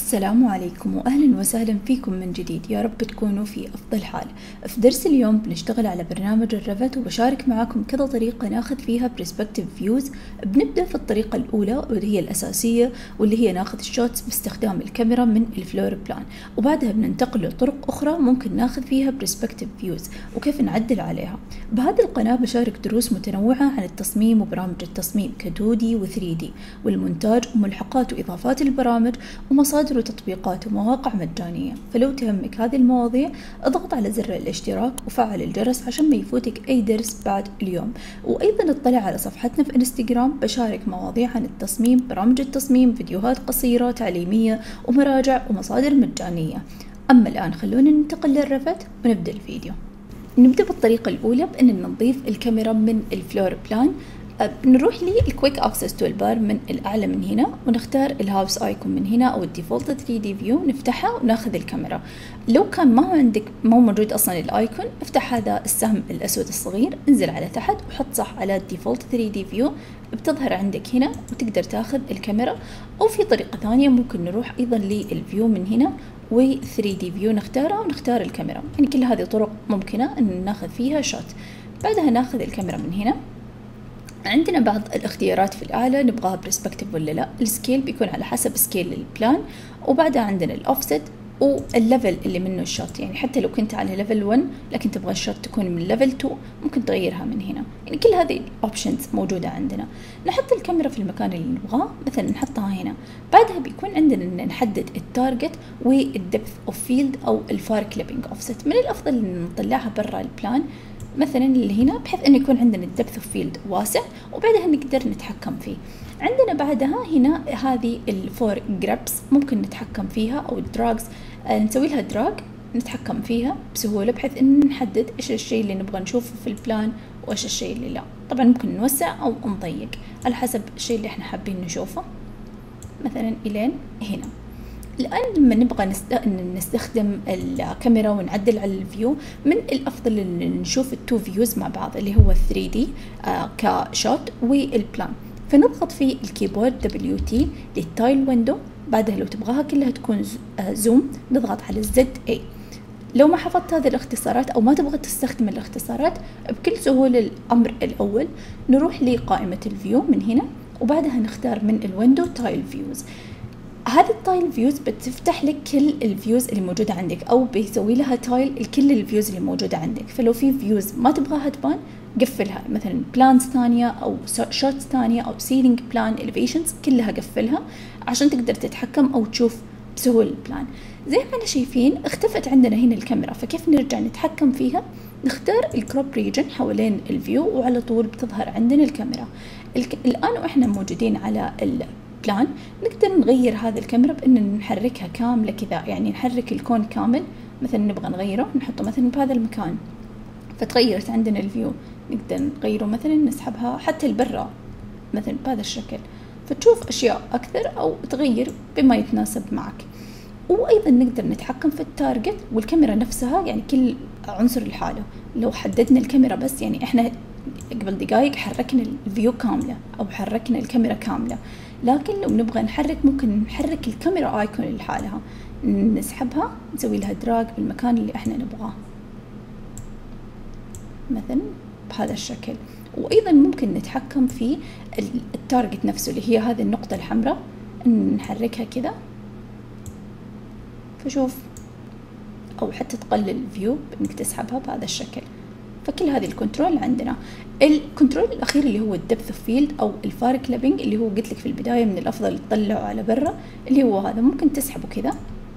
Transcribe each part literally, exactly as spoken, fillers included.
السلام عليكم وأهلا وسهلا فيكم من جديد. يا رب تكونوا في أفضل حال. في درس اليوم بنشتغل على برنامج الريفت وبشارك معاكم كذا طريقة ناخذ فيها perspective views. بنبدأ في الطريقة الأولى واللي هي الأساسية واللي هي ناخذ الشوتس باستخدام الكاميرا من الفلور بلان، وبعدها بننتقل لطرق أخرى ممكن ناخذ فيها perspective views وكيف نعدل عليها. بهذه القناة بشارك دروس متنوعة عن التصميم وبرامج التصميم ك تو دي و ثري دي والمونتاج وملحقات وإضافات البرامج ومصادر وتطبيقات ومواقع مجانية. فلو تهمك هذه المواضيع اضغط على زر الاشتراك وفعل الجرس عشان ما يفوتك أي درس بعد اليوم. وأيضا اطلع على صفحتنا في انستغرام، بشارك مواضيع عن التصميم، برامج التصميم، فيديوهات قصيرة تعليمية ومراجع ومصادر مجانية. أما الآن خلونا ننتقل للريفت ونبدأ الفيديو. نبدأ بالطريقة الأولى بأن نضيف الكاميرا من الفلور بلان. بنروح للكويك اكسس تول بار من الاعلى من هنا ونختار الهاوس ايكون من هنا او الديفولت ثري دي فيو، نفتحها وناخذ الكاميرا. لو كان ما عندك مو موجود اصلا الايكون، افتح هذا السهم الاسود الصغير، انزل على تحت وحط صح على الديفولت ثري دي فيو، بتظهر عندك هنا وتقدر تاخذ الكاميرا. او في طريقة ثانية ممكن نروح ايضا للفيو من هنا و ثري دي فيو نختارها ونختار الكاميرا. يعني كل هذه طرق ممكنة ان ناخذ فيها شوت. بعدها ناخذ الكاميرا من هنا. عندنا بعض الاختيارات في الأعلى نبغاها برسبكتيف ولا لا. السكيل بيكون على حسب سكيل البلان، وبعدها عندنا الأوفست والليفل اللي منه الشوت. يعني حتى لو كنت على ليفل ون لكن تبغى الشوت تكون من ليفل تو ممكن تغيرها من هنا. يعني كل هذه الأوبشنز موجودة عندنا. نحط الكاميرا في المكان اللي نبغاه، مثلا نحطها هنا. بعدها بيكون عندنا إن نحدد التارجت والدبث اوف فيلد أو الفار كليبنج أوفست. من الأفضل إن نطلعها برا البلان مثلا اللي هنا، بحيث انه يكون عندنا الدبث اوف فيلد واسع وبعدها نقدر نتحكم فيه. عندنا بعدها هنا هذه الفور جرابس ممكن نتحكم فيها، او الدراجز آه نسوي لها دراج نتحكم فيها بسهوله، بحيث ان نحدد ايش الشيء اللي نبغى نشوفه في البلان وايش الشيء اللي لا. طبعا ممكن نوسع او نضيق على حسب الشيء اللي احنا حابين نشوفه، مثلا الين هنا. الآن لما نبغى نستخدم الكاميرا ونعدل على الفيو، من الأفضل إن نشوف التو فيوز مع بعض اللي هو ثري دي آه كشوت والبلان. فنضغط في الكيبورد دبليو تي للتايل ويندو. بعدها لو تبغاها كلها تكون زوم نضغط على الزد اي. لو ما حفظت هذه الاختصارات أو ما تبغى تستخدم الاختصارات، بكل سهولة الأمر الأول نروح لقائمة الفيو من هنا، وبعدها نختار من الويندو تايل فيوز. هذه التايل فيوز بتفتح لك كل الفيوز اللي موجودة عندك، أو بيسوي لها تايل لكل الفيوز اللي موجودة عندك. فلو في فيوز ما تبغاها تبان قفلها، مثلا بلانز ثانية أو شوتس ثانية أو سيلينج بلان إليفيشنز كلها قفلها عشان تقدر تتحكم أو تشوف بسهولة البلان. زي ما احنا شايفين اختفت عندنا هنا الكاميرا، فكيف نرجع نتحكم فيها؟ نختار الكروب ريجن حوالين الفيو وعلى طول بتظهر عندنا الكاميرا. الك... الآن وإحنا موجودين على ال بلان نقدر نغير هذه الكاميرا بأن نحركها كاملة كذا، يعني نحرك الكون كامل. مثلا نبغى نغيره نحطه مثلا بهذا المكان فتغيرت عندنا الفيو. نقدر نغيره مثلا نسحبها حتى البرة مثلا بهذا الشكل، فتشوف أشياء أكثر أو تغير بما يتناسب معك. وأيضا نقدر نتحكم في التارجت والكاميرا نفسها، يعني كل عنصر لحاله. لو حددنا الكاميرا بس، يعني إحنا قبل دقائق حركنا الفيو كاملة أو حركنا الكاميرا كاملة، لكن لو نبغى نحرك ممكن نحرك الكاميرا ايكون لحالها، نسحبها نسوي لها دراج بالمكان اللي احنا نبغاه مثلا بهذا الشكل. وايضا ممكن نتحكم في التارجت نفسه اللي هي هذه النقطة الحمراء، نحركها كذا فشوف، او حتى تقلل الفيو بانك تسحبها بهذا الشكل. فكل هذه الكنترول عندنا. الكنترول الأخير اللي هو الدبث اوف فيلد أو الفار كليبنج، اللي هو قلت لك في البداية من الأفضل تطلعه على برا، اللي هو هذا ممكن تسحبه كذا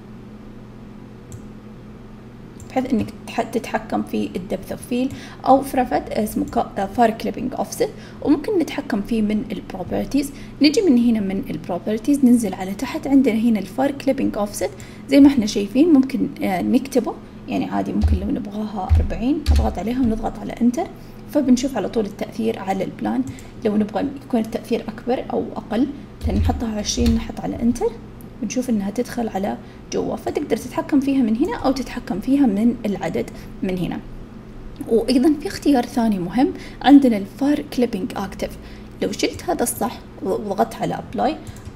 بحيث إنك تتحكم في الدبث اوف فيلد، أو في رفد اسمه فار كليبنج اوفست، وممكن نتحكم فيه من البروبرتيز. نجي من هنا من البروبرتيز ننزل على تحت، عندنا هنا الفار كليبنج اوفست زي ما احنا شايفين. ممكن نكتبه يعني عادي، ممكن لو نبغاها أربعين نضغط عليها ونضغط على انتر، فبنشوف على طول التأثير على البلان. لو نبغى يكون التأثير أكبر أو أقل نحطها عشرين نحط على انتر، بنشوف انها تدخل على جوا. فتقدر تتحكم فيها من هنا او تتحكم فيها من العدد من هنا. وايضا في اختيار ثاني مهم عندنا الفار كليبنج اكتف. لو شلت هذا الصح وضغطت على ابلاي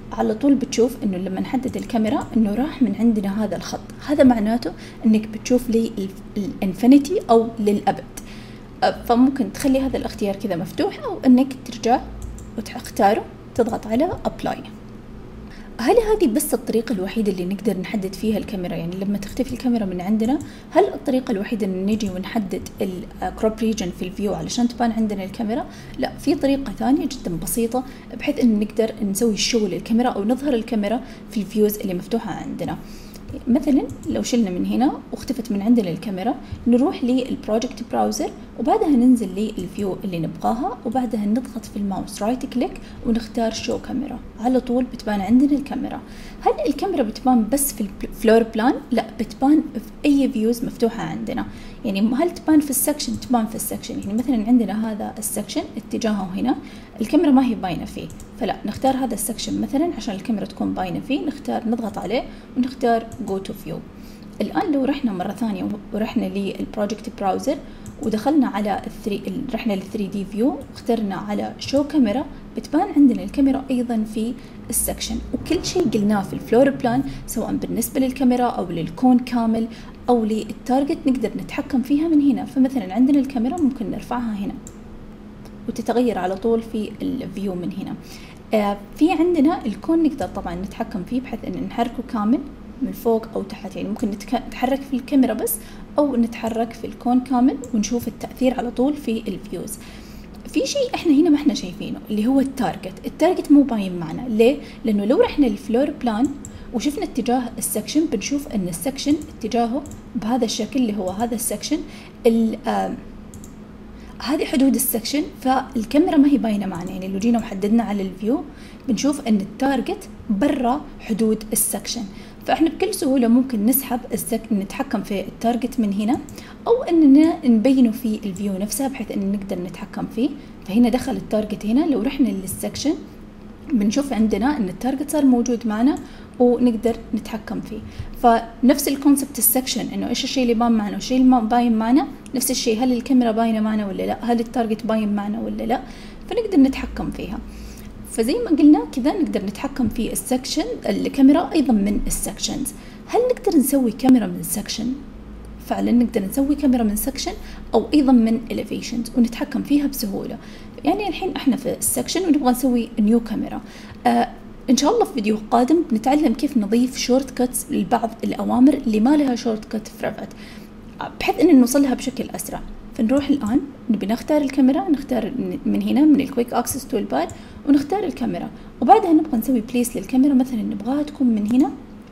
على طول بتشوف انه لما نحدد الكاميرا انه راح من عندنا هذا الخط، هذا معناته انك بتشوف لي الانفينيتي او للابد. فممكن تخلي هذا الاختيار كذا مفتوح، او انك ترجع وتختاره تضغط على ابلاي. هل هذه بس الطريقة الوحيدة اللي نقدر نحدد فيها الكاميرا؟ يعني لما تختفي الكاميرا من عندنا هل الطريقة الوحيدة ان نجي ونحدد الكروب ريجن في الفيو علشان تبان عندنا الكاميرا؟ لا، في طريقة ثانية جدا بسيطة بحيث ان نقدر نسوي شو للكاميرا او نظهر الكاميرا في الفيوز اللي مفتوحة عندنا. مثلا لو شلنا من هنا واختفت من عندنا الكاميرا، نروح للبروجكت براوزر وبعدها ننزل للفيو اللي نبغاها، وبعدها نضغط في الماوس رايت كليك ونختار شو كاميرا، على طول بتبان عندنا الكاميرا. هل الكاميرا بتبان بس في الفلور بلان؟ لا، بتبان في اي فيوز مفتوحة عندنا. يعني هل تبان في السكشن؟ تبان في السكشن. يعني مثلا عندنا هذا السكشن اتجاهه هنا، الكاميرا ما هي باينة فيه، فلا نختار هذا السكشن مثلا عشان الكاميرا تكون باينة فيه، نختار نضغط عليه ونختار جو تو فيو. الآن لو رحنا مرة ثانية ورحنا للبروجكت براوزر ودخلنا على الثري رحنا للثري دي فيو واخترنا على شو كاميرا، بتبان عندنا الكاميرا أيضا في السكشن. وكل شيء قلناه في الفلور بلان سواء بالنسبة للكاميرا أو للكون كامل أو للتارجت نقدر نتحكم فيها من هنا. فمثلا عندنا الكاميرا ممكن نرفعها هنا وتتغير على طول في الفيو من هنا. آه في عندنا الكون نقدر طبعا نتحكم فيه بحيث ان نحركه كامل من فوق او تحت، يعني ممكن نتحرك في الكاميرا بس او نتحرك في الكون كامل ونشوف التأثير على طول في الفيوز. في شيء احنا هنا ما احنا شايفينه اللي هو التارجت. التارجت مو باين معنا، ليه؟ لانه لو رحنا للفلور بلان وشفنا اتجاه السكشن بنشوف ان السكشن اتجاهه بهذا الشكل اللي هو هذا السكشن، هذه حدود السكشن، فالكاميرا ما هي باينه معنا. يعني لو جينا وحددنا على الفيو بنشوف ان التارجت برا حدود السكشن، فاحنا بكل سهوله ممكن نسحب السك... نتحكم في التارجت من هنا، او اننا نبينه في الفيو نفسها بحيث ان نقدر نتحكم فيه. فهنا دخل التارجت هنا، لو رحنا للسكشن بنشوف عندنا ان التارجت صار موجود معنا ونقدر نتحكم فيه. فنفس الكونسبت السكشن، انه ايش الشيء اللي بان معنا والشيء اللي ما باين معنا، نفس الشيء هل الكاميرا باينه معنا ولا لا، هل التارجت باين معنا ولا لا، فنقدر نتحكم فيها. فزي ما قلنا كذا نقدر نتحكم في السكشن الكاميرا ايضا من السكشنز. هل نقدر نسوي كاميرا من سكشن؟ فعلا نقدر نسوي كاميرا من سكشن او ايضا من elevations ونتحكم فيها بسهوله. يعني الحين احنا في السكشن ونبغى نسوي نيو كاميرا، آه ان شاء الله في فيديو قادم بنتعلم كيف نضيف شورت كاتس لبعض الاوامر اللي ما لها شورت كات في ريفت بحيث ان نوصل لها بشكل اسرع. فنروح الان نبي نختار الكاميرا، نختار من هنا من الكويك اكسس تول بار ونختار الكاميرا، وبعدها نبغى نسوي بليس للكاميرا، مثلا نبغاها تكون من هنا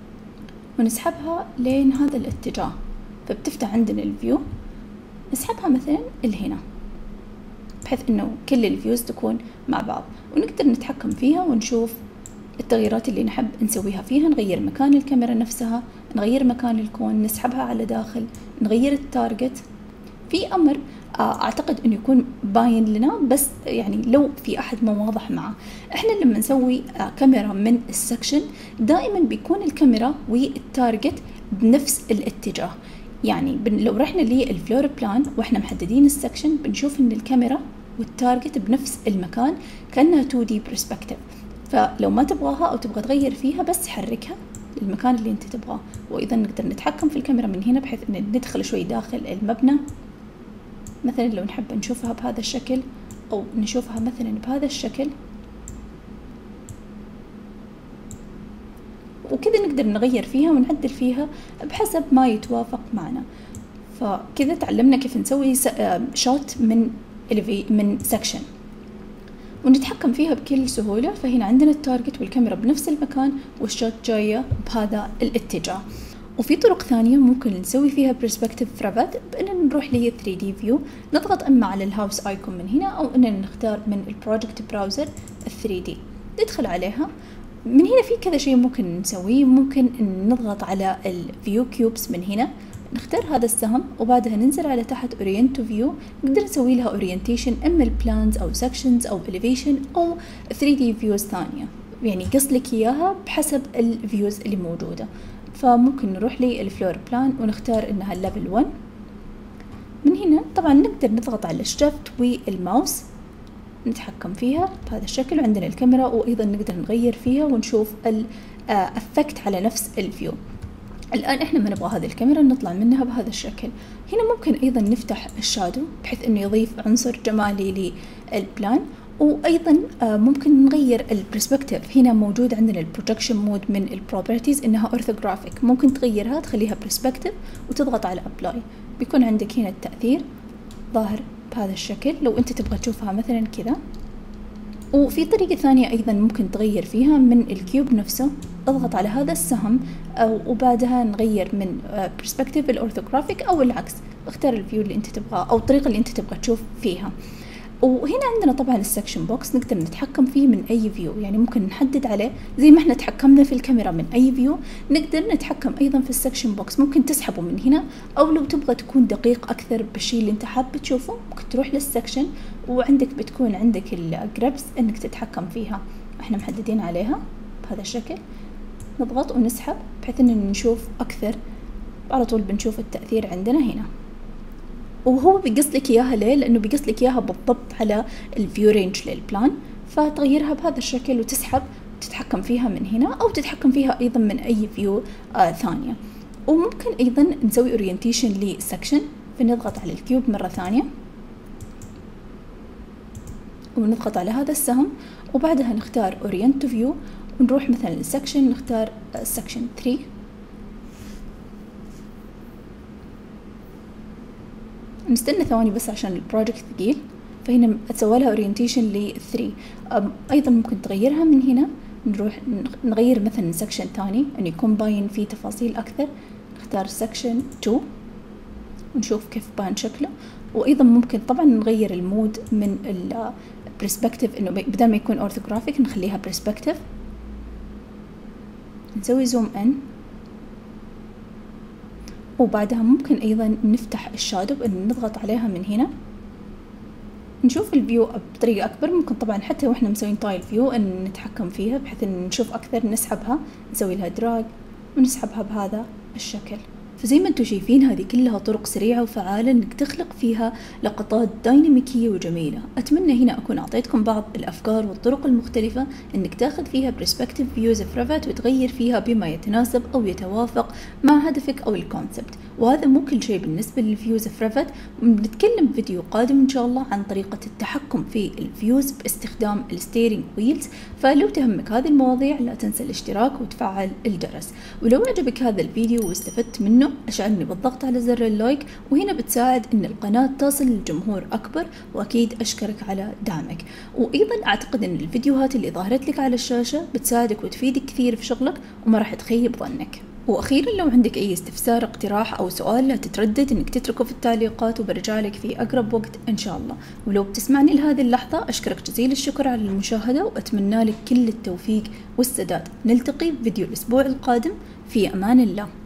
ونسحبها لين هذا الاتجاه، فبتفتح عندنا الفيو، نسحبها مثلا لهنا بحيث انه كل الفيوز تكون مع بعض، ونقدر نتحكم فيها ونشوف التغييرات اللي نحب نسويها فيها. نغير مكان الكاميرا نفسها، نغير مكان الكون، نسحبها على داخل، نغير التارجت. في امر اعتقد انه يكون باين لنا بس يعني لو في احد مو واضح معه، احنا لما نسوي كاميرا من السكشن دائما بيكون الكاميرا والتارجت بنفس الاتجاه. يعني لو رحنا للفلور بلان واحنا محددين السكشن بنشوف ان الكاميرا والتارجت بنفس المكان كأنها تو دي برسبكتيف. فلو ما تبغاها او تبغى تغير فيها بس حركها للمكان اللي انت تبغاه. وايضا نقدر نتحكم في الكاميرا من هنا بحيث ان ندخل شوي داخل المبنى، مثلا لو نحب نشوفها بهذا الشكل او نشوفها مثلا بهذا الشكل، وكذا نقدر نغير فيها ونعدل فيها بحسب ما يتوافق معنا. فكذا تعلمنا كيف نسوي شوت من من سكشن ونتحكم فيها بكل سهولة. فهنا عندنا التارجت والكاميرا بنفس المكان والشوت جاية بهذا الاتجاه. وفي طرق ثانية ممكن نسوي فيها برسبكتيف في ريفت، بأننا نروح لي ثري دي فيو، نضغط أما على الهاوس آيكون من هنا أو أننا نختار من البروجكت براوزر ثري دي، ندخل عليها. من هنا في كذا شيء ممكن نسويه. ممكن نضغط على الفيو كيوبس من هنا، نختار هذا السهم وبعدها ننزل على تحت Orient to View، نقدر نسوي لها Orientation إما البلانز أو Sections أو Elevation أو ثري دي Views ثانية، يعني قص لك إياها بحسب الفيوز اللي موجودة. فممكن نروح للفلور بلان ونختار إنها ليفل ون. من هنا طبعا نقدر نضغط على الشيفت والماوس نتحكم فيها بهذا الشكل، وعندنا الكاميرا وأيضا نقدر نغير فيها ونشوف الأفكت على نفس الفيو. الآن إحنا ما نبغى هذه الكاميرا نطلع منها بهذا الشكل. هنا ممكن أيضا نفتح الشادو بحيث إنه يضيف عنصر جمالي للبلان، وأيضا ممكن نغير البرسبكتيف. هنا موجود عندنا البروجكشن مود من البروبرتيز إنها أورثوغرافيك، ممكن تغيرها تخليها برسبكتيف وتضغط على أبلاي، بيكون عندك هنا التأثير ظاهر بهذا الشكل لو أنت تبغى تشوفها مثلا كذا. وفي طريقة ثانية أيضا ممكن تغير فيها من الكيوب نفسه، اضغط على هذا السهم أو وبعدها نغير من برسبكتيف الأورثوغرافيك أو العكس، اختار الفيو اللي أنت تبغاه أو الطريقة اللي أنت تبغى تشوف فيها. وهنا عندنا طبعا السكشن بوكس نقدر نتحكم فيه من أي فيو، يعني ممكن نحدد عليه زي ما احنا تحكمنا في الكاميرا من أي فيو، نقدر نتحكم أيضا في السكشن بوكس. ممكن تسحبه من هنا، أو لو تبغى تكون دقيق أكثر بالشيء اللي أنت حاب تشوفه ممكن تروح للسكشن وعندك بتكون عندك الجرابس إنك تتحكم فيها، احنا محددين عليها بهذا الشكل، نضغط ونسحب بحيث إن نشوف أكثر، على طول بنشوف التأثير عندنا هنا. وهو بيقص لك إياها ليه؟ لأنه بيقص لك إياها بالضبط على الفيو رينج للبلان، فتغيرها بهذا الشكل وتسحب تتحكم فيها من هنا، أو تتحكم فيها أيضا من أي فيو آه ثانية. وممكن أيضا نسوي أورينتيشن لسكشن، فنضغط على الكيوب مرة ثانية ونضغط على هذا السهم، وبعدها نختار Orient to View ونروح مثلا للسكشن، نختار سكشن ثري، نستنى ثواني بس عشان البروجكت ثقيل، فهنا اتسوى لها اورينتيشن ل ثري. ايضا ممكن تغيرها من هنا، نروح نغير مثلا سكشن ثاني انه يكون باين فيه تفاصيل اكثر، نختار سكشن تو ونشوف كيف بان شكله. وايضا ممكن طبعا نغير المود من البرسبكتيف، انه بدل ما يكون اورثوغرافيك نخليها برسبكتيف، نسوي زوم ان، وبعدها ممكن أيضا نفتح الشادو بأن نضغط عليها من هنا نشوف الفيو بطريقة أكبر. ممكن طبعا حتى وإحنا مسوين تايل فيو أن نتحكم فيها بحيث أن نشوف أكثر، نسحبها نسوي لها دراج ونسحبها بهذا الشكل. فزي ما انتم شايفين هذه كلها طرق سريعة وفعالة انك تخلق فيها لقطات ديناميكية وجميلة. اتمنى هنا اكون اعطيتكم بعض الافكار والطرق المختلفة انك تاخذ فيها برسبكتيف فيوز في ريفت وتغير فيها بما يتناسب او يتوافق مع هدفك او الكونسبت. وهذا مو كل شيء بالنسبة للفيوز في ريفت، بنتكلم فيديو قادم ان شاء الله عن طريقة التحكم في الفيوز باستخدام الستيرنج ويلز. فلو تهمك هذه المواضيع لا تنسى الاشتراك وتفعل الجرس، ولو عجبك هذا الفيديو واستفدت منه اشعرني بالضغط على زر اللايك، وهنا بتساعد ان القناة تصل للجمهور اكبر، واكيد اشكرك على دعمك. وايضا اعتقد ان الفيديوهات اللي ظهرت لك على الشاشة بتساعدك وتفيدك كثير في شغلك وما راح تخيب ظنك. واخيرا لو عندك اي استفسار اقتراح او سؤال لا تتردد انك تتركه في التعليقات وبرجع لك في اقرب وقت ان شاء الله. ولو بتسمعني لهذه اللحظة اشكرك جزيل الشكر على المشاهدة، واتمنى لك كل التوفيق والسداد. نلتقي في فيديو الاسبوع القادم، في امان الله.